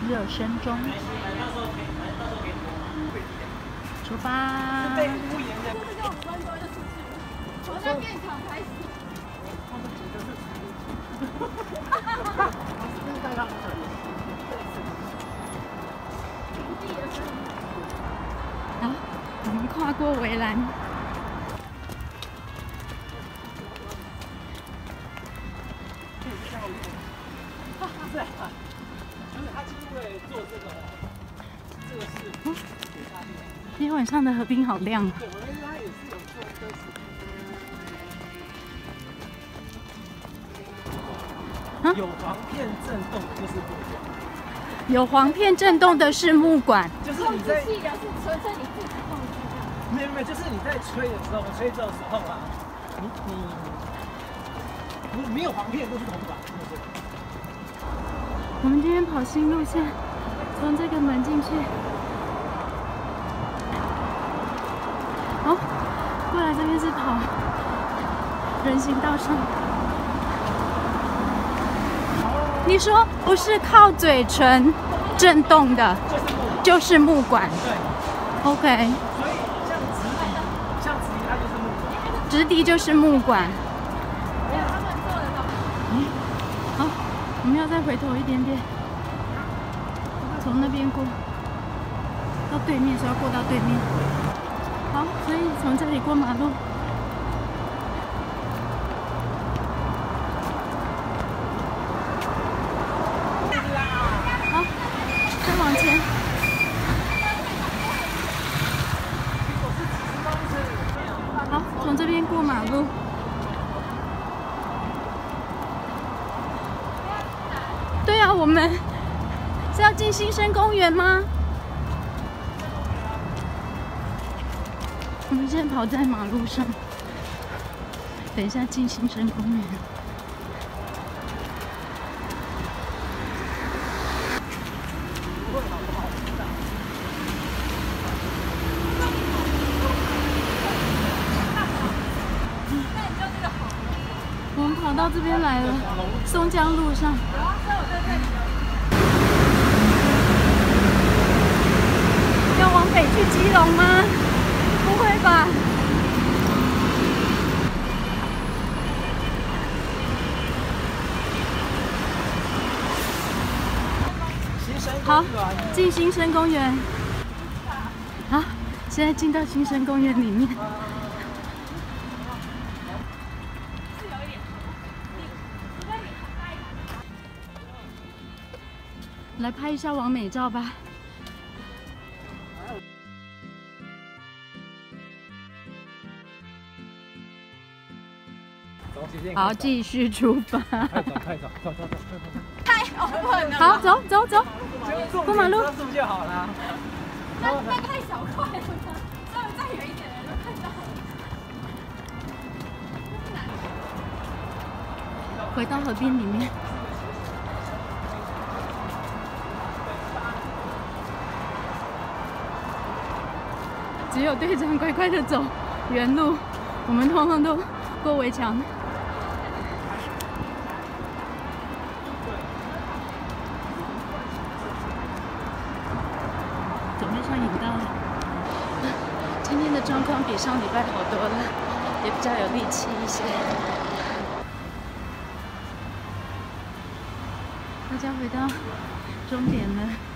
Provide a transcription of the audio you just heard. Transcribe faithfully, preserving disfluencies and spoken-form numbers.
热身中。出发！ 从那电厂开始。 好，我们跨过围栏。 是啊，就是他是因为做这个这个事， 今天晚上的河滨好亮。 对，我觉得他也是有做一个事。有黄片震动就是木管， 有黄片震动的是木管， 就是你在气的是纯粹你自己控制的。 没有没有，就是你在吹的时候，吹这的时候啊，你你你没有黄片都是铜管，是不是？ 我们今天跑新路线，从这个门进去。哦，过来这边是跑人行道上。你说不是靠嘴唇震动的，就是木管。 对。 OK。 所以像直笛，像直笛它就是木管。 直笛就是木管。好，我们要再回头一点点，从那边过到对面，是要过到对面。好，所以从这里过马路。好，再往前。好，从这边过马路。对啊，我们是要进新生公园吗？我们现在跑在马路上，等一下进新生公园。我们跑到这边来了，松江路上。要往北去基隆吗？不会吧？好，进新生公园。好，现在进到新生公园里面。来拍一下完美照吧。好，继续出发。 太早太早，走走走，快快快！ 太 open 了。 好，走走走，过马路。 是不是就好了？ 那那太小块了，稍微再远一点的人就看到了。 回到河边里面。只有队长乖乖的走原路，我们通通都过围墙。准备上引道了。今天的状况比上礼拜好多了，也比较有力气一些。大家回到终点了。